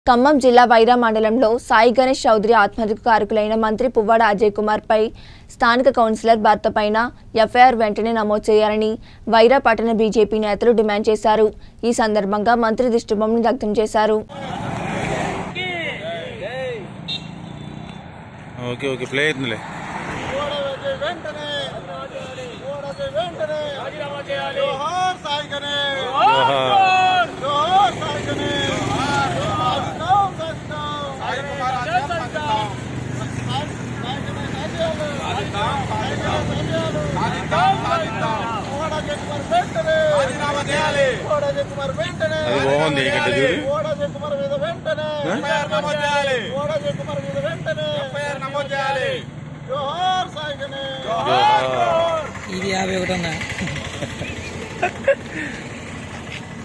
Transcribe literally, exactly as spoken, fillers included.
ఖమ్మం జిల్లా వైరా మండలంలో సాయి గణేష్ చౌదరి ఆత్మహత్యకు కారకులైన మంత్రి పువ్వాడ అజయ్ కుమార్ పై స్థానిక కౌన్సిలర్ భర్త పైన ఎఫ్ఐఆర్ వెంటనే నమోదు చేయాలని వైరా పట్టణ బీజేపీ నేతలు డిమాండ్ చేశారు। ఈ సందర్భంగా మంత్రి దిష్టిబొమ్మను దగ్ధం చేశారు। ఓకే ఓకే ప్లే అవుతుందిలే అది బాగుంది ఇక్కడ ఇది యాభై ఒకటి